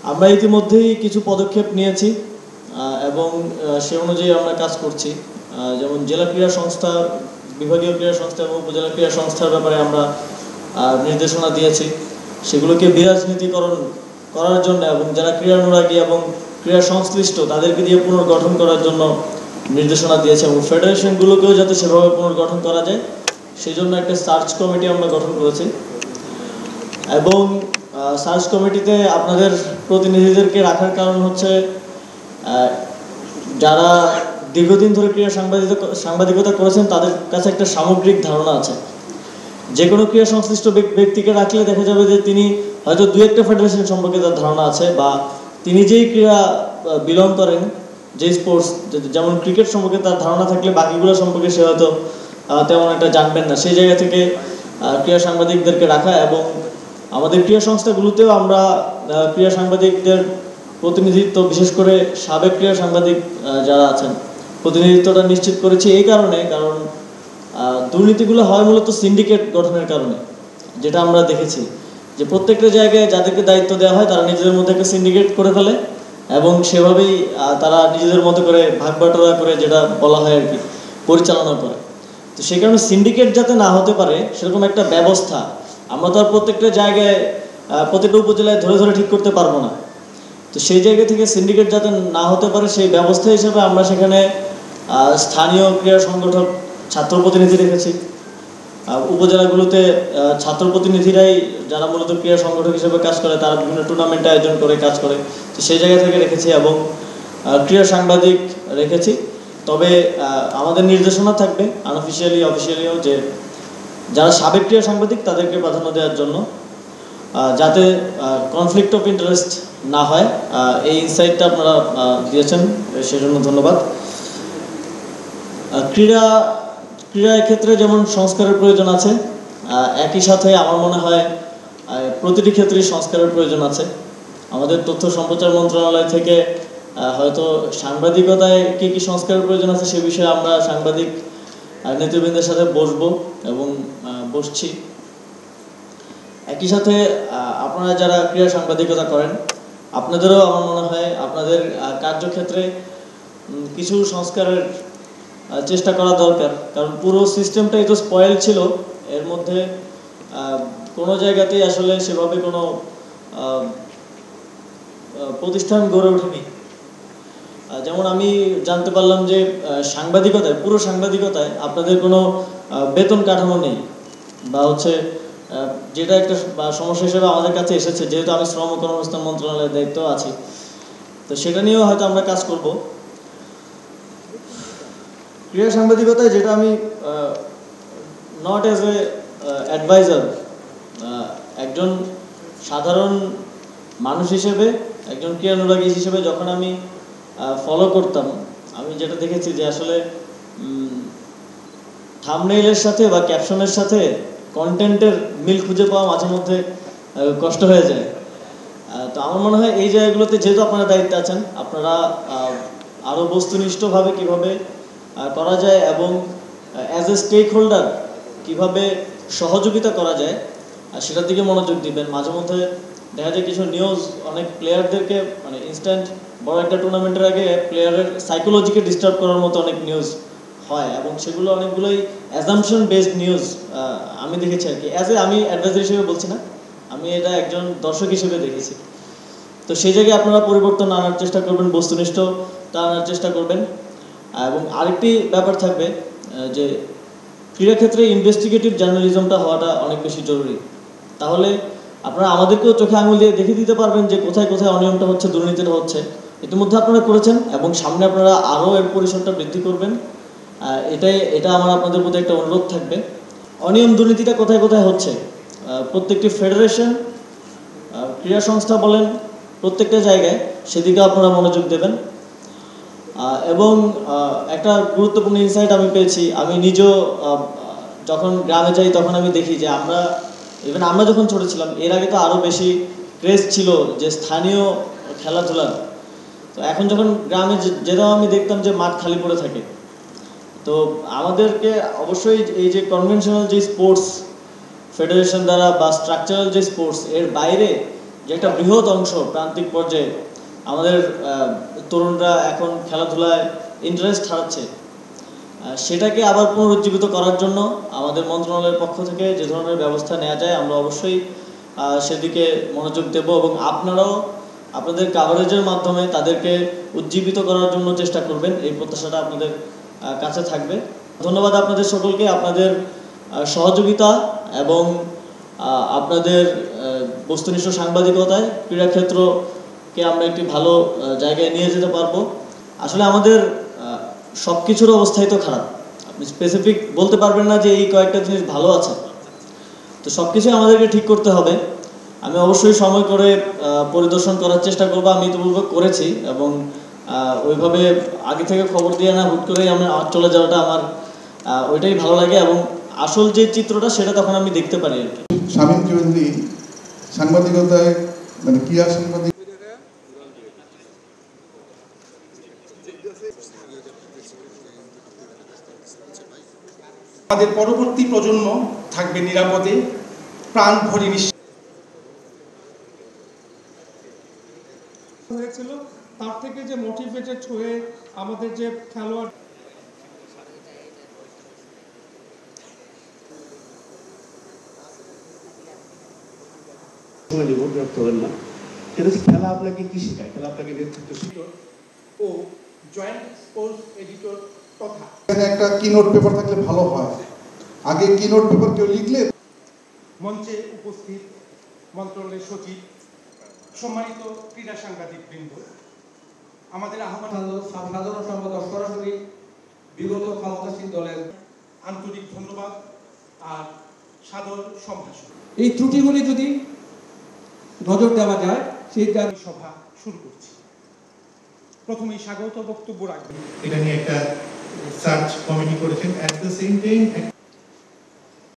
আমরা ইতিমধ্যেই কিছু পদক্ষেপ নিয়েছি এবং সে অনুযায়ী আমরা কাজ করছি। যেমন জেলা ক্রীড়া সংস্থা, বিভাগীয় ক্রীড়া সংস্থা এবং উপজেলা ক্রীড়া সংস্থার ব্যাপারে আমরা নির্দেশনা দিয়েছি। সেগুলোকে বিরাজনীতিকরণ করার জন্য এবং যারা ক্রীড়ানুরাগী এবং ক্রীড়া সংশ্লিষ্ট তাদেরকে দিয়ে পুনর্গঠন করার জন্য নির্দেশনা দিয়েছে এবং ফেডারেশনগুলোকেও যাতে সেভাবে পুনর্গঠন করা যায় সেই জন্য একটা সার্চ কমিটি আমরা গঠন করেছি এবং সার্চ কমিটিতে আপনাদের প্রতিনিধিদেরকে রাখার কারণ হচ্ছে যারা দীর্ঘদিন ধরে ক্রীড়া সাংবাদিকতা করেছেন তাদের কাছে একটা সামগ্রিক ধারণা আছে। যে কোনো ক্রীড়া সংশ্লিষ্ট ব্যক্তিকে রাখলে দেখা যাবে যে তিনি হয়তো দু একটা ফেডারেশন সম্পর্কে তার ধারণা আছে, বা তিনি যেই ক্রীড়া বিলং করেন, যে স্পোর্টস, যেমন ক্রিকেট সম্পর্কে তার ধারণা থাকলে বাকিগুলো সম্পর্কে সে হয়তো তেমন একটা জানবেন না। সেই জায়গা থেকে ক্রীড়া সাংবাদিকদেরকে রাখা এবং আমাদের ক্রীড়া সংস্থাগুলোতেও আমরা ক্রীড়া সাংবাদিকদের প্রতিনিধিত্ব, বিশেষ করে সাবেক ক্রীড়া সাংবাদিক যারা আছেন প্রতিনিধিত্বটা নিশ্চিত করেছি এই কারণে, কারণ দুর্নীতিগুলো হয় মূলত সিন্ডিকেট গঠনের কারণে। যেটা আমরা দেখেছি যে প্রত্যেকটা জায়গায় যাদেরকে দায়িত্ব দেওয়া হয় তারা নিজেদের মধ্যে একটা সিন্ডিকেট করে ফেলে এবং সেভাবেই তারা নিজেদের মতো করে ভাগ বাটোয়ারা করে, যেটা বলা হয় আর কি, পরিচালনা করে। তো সেই কারণে সিন্ডিকেট যাতে না হতে পারে সেরকম একটা ব্যবস্থা আমরা তো আর প্রত্যেকটা জায়গায় প্রত্যেকটা উপজেলায় ধরে ধরে ঠিক করতে পারবো না। তো সেই জায়গা থেকে সিন্ডিকেট যাতে না হতে পারে সেই ব্যবস্থা হিসেবে আমরা সেখানে স্থানীয় ক্রীড়া সংগঠক ছাত্র প্রতিনিধি রেখেছি। উপজেলাগুলোতে ছাত্র প্রতিনিধিরাই যারা মূলত ক্রীড়া সংগঠক হিসেবে কাজ করে, তারা বিভিন্ন টুর্নামেন্ট আয়োজন করে কাজ করে, তো সেই জায়গা থেকে রেখেছি এবং ক্রীড়া সাংবাদিক রেখেছি। তবে আমাদের নির্দেশনা থাকবে আনঅফিসিয়ালি অফিসিয়ালিও যে যারা সাবেক ক্রীড়া সাংবাদিক তাদেরকে প্রাধান্য দেওয়ার জন্য, যাতে কনফ্লিক্ট অফ ইন্টারেস্ট না হয়। এই ইনসাইটটা আপনারা দিয়েছেন, সেজন্য ধন্যবাদ। ক্রীড়ার ক্ষেত্রে যেমন সংস্কারের প্রয়োজন আছে, একই সাথে আমার মনে হয় প্রতিটি ক্ষেত্রেই সংস্কারের প্রয়োজন আছে। আমাদের তথ্য সম্প্রচার মন্ত্রণালয় থেকে হয়তো সাংবাদিকতায় কী কী সংস্কারের প্রয়োজন আছে সে বিষয়ে আমরা সাংবাদিক নেতৃবৃন্দের সাথে বসবো এবং বসছি। একই সাথে আপনারা যারা ক্রীড়া সাংবাদিকতা করেন আপনাদেরও আমার মনে হয় আপনাদের কার্যক্ষেত্রে কিছু সংস্কারের চেষ্টা করা দরকার, কারণ পুরো সিস্টেমটাই তো স্পয়েল ছিল। এর মধ্যে কোনো জায়গাতেই আসলে সেভাবে কোনো প্রতিষ্ঠান গড়ে ওঠেনি। যেমন আমি জানতে পারলাম যে সাংবাদিকতায়, পুরো সাংবাদিকতায় আপনাদের কোনো বেতন কাঠামো নেই, বা হচ্ছে যেটা একটা সমস্যা হিসেবে আমাদের কাছে এসেছে, যেহেতু আমি শ্রম ও কর্মসংস্থান মন্ত্রণালয়ের দায়িত্ব আছি, তো সেটা নিয়েও হয়তো আমরা কাজ করব। ক্রীড়া সাংবাদিকতায় যেটা আমি নট অ্যাজ এ অ্যাডভাইজার, একজন সাধারণ মানুষ হিসেবে, একজন ক্রীড়ানুরাগী হিসেবে যখন আমি ফলো করতাম, আমি যেটা দেখেছি যে আসলে থাম্বনেইলের সাথে বা ক্যাপশনের সাথে কন্টেন্টের মিল খুঁজে পাওয়া মাঝে মধ্যে কষ্ট হয়ে যায়। তো আমার মনে হয় এই জায়গাগুলোতে যেহেতু আপনারা দায়িত্বে আছেন, আপনারা আরও বস্তুনিষ্ঠভাবে কীভাবে করা যায় এবং অ্যাজ এ স্টেক হোল্ডার কীভাবে সহযোগিতা করা যায় সেটার দিকে মনোযোগ দিবেন। মাঝে মধ্যে দেখা যায় কিছু নিউজ অনেক প্লেয়ারদেরকে, মানে ইনস্ট্যান্ট বড় একটা টুর্নামেন্টের আগে প্লেয়ারের সাইকোলজিকে ডিস্টার্ব করার মতো অনেক নিউজ হয় এবং সেগুলো অনেকগুলোই অ্যাজাম্পশন বেসড নিউজ আমি দেখেছি আর কি। আমি অ্যাডভাইজার হিসেবে বলছি না, আমি এটা একজন দর্শক হিসেবে দেখেছি। তো সেই জায়গায় আপনারা পরিবর্তন আনার চেষ্টা করবেন, বস্তুনিষ্ঠতা আনার চেষ্টা করবেন। এবং আরেকটি ব্যাপার থাকবে যে ক্রীড়াক্ষেত্রে ইনভেস্টিগেটিভ জার্নালিজমটা হওয়াটা অনেক বেশি জরুরি। তাহলে আপনারা আমাদেরকেও চোখে আঙুল দিয়ে দেখে দিতে পারবেন যে কোথায় কোথায় অনিয়মটা হচ্ছে, দুর্নীতিটা হচ্ছে। ইতিমধ্যে আপনারা করেছেন এবং সামনে আপনারা আরও এর পরিসরটা বৃদ্ধি করবেন। এটা আমার আপনাদের প্রতি একটা অনুরোধ থাকবে। অনিয়ম দুর্নীতিটা কোথায় কোথায় হচ্ছে প্রত্যেকটি ফেডারেশন, ক্রীড়া সংস্থা বলেন, প্রত্যেকটা জায়গায় সেদিকে আপনারা মনোযোগ দেবেন। এবং একটা গুরুত্বপূর্ণ ইনসাইট আমি পেয়েছি, আমি নিজেও যখন গ্রামে যাই তখন আমি দেখি যে আমরা যখন ছোটো ছিলাম এর আগে তো আরও বেশি ক্রেজ ছিল যে স্থানীয় খেলাধুলার। তো এখন যখন গ্রামে যেতাম আমি দেখতাম যে মাঠ খালি পড়ে থাকে। তো আমাদেরকে অবশ্যই এই যে কনভেনশনাল যে স্পোর্টস ফেডারেশন দ্বারা বা স্ট্রাকচারাল যে স্পোর্টস, এর বাইরে যে একটা বৃহৎ অংশ প্রান্তিক পর্যায়ে আমাদের তরুণরা এখন খেলাধুলায় ইন্টারেস্ট হারাচ্ছে, সেটাকে আবার পুনরুজ্জীবিত করার জন্য আমাদের মন্ত্রণালয়ের পক্ষ থেকে যে ধরনের ব্যবস্থা নেওয়া যায় আমরা অবশ্যই সেদিকে মনোযোগ দেব, এবং আপনারাও আপনাদের কাভারেজের মাধ্যমে তাদেরকে উজ্জীবিত করার জন্য চেষ্টা করবেন, এই প্রত্যাশাটা আপনাদের কাছে থাকবে। ধন্যবাদ আপনাদের সকলকে, আপনাদের সহযোগিতা এবং আপনাদের বস্তুনিষ্ঠ সাংবাদিকতায় ক্রীড়াক্ষেত্রকে আমরা একটি ভালো জায়গায় নিয়ে যেতে পারবো। আসলে আমাদের সব কিছুর অবস্থাই তো খারাপ, আপনি স্পেসিফিক বলতে পারবেন না যে এই কয়েকটা জিনিস ভালো আছে, তো সব কিছুই আমাদেরকে ঠিক করতে হবে। আমি অবশ্যই সময় করে পরিদর্শন করার চেষ্টা করবো, আমি ইতিপূর্বে করেছি, এবং ওইভাবে আগে থেকে খবর দিয়ে না হুট করেই আমরা চলে যাওয়াটা আমার ওইটাই ভালো লাগে, এবং আসল যে চিত্রটা সেটা তখন আমি দেখতে পারি আর কি। শামীম চৌধুরী সাংবাদিকতায় মানে ক্রীড়া সাংবাদিক আমাদের পরবর্তী প্রজন্ম থাকবে নিরাপদে, প্রাণ ভরে হয়েছিল, তার থেকে যে মোটিভেটেড হয়ে আমাদের যে খেলোয়াড় বিরক্ত হবেন না, সেটা হচ্ছে খেলা আপনাকে কি শেখায়, খেলা আপনাকে নেতৃত্ব শেখায়। ও জয়েন্ট স্পোর্টস এডিটর তথা এখানে একটা কিনোট পেপার থাকলে ভালো হয়। আগে কিনোট পেপার কেউ লিখলে মঞ্চে উপস্থিত মন্ত্রণালয়ের সচিব, সম্মানিত ক্রীড়া সাংবাদিক বৃন্দ, আমাদের আহ্বান সাধারণ সম্পাদক সরাসরি বিগত ক্ষমতাসীন দলের আন্তরিক ধন্যবাদ আর সাদর সম্ভাষণ। এই ত্রুটিগুলি যদি নজর দেওয়া যায় সেই সভা শুরু করছি। প্রথমেই স্বাগত বক্তব্য রাখবেন। এটা নিয়ে একটা সার্চ কমিটি করেছেন, অ্যাট দ্য সেম টাইম